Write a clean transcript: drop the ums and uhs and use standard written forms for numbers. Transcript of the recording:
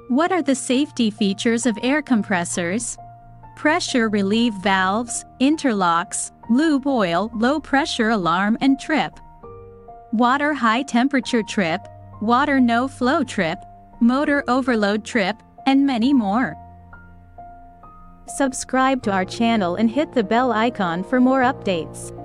What are the safety features of air compressors? Pressure relief valves, interlocks, lube oil, low pressure alarm and trip. Water high temperature trip, water no flow trip, motor overload trip, and many more. Subscribe to our channel and hit the bell icon for more updates.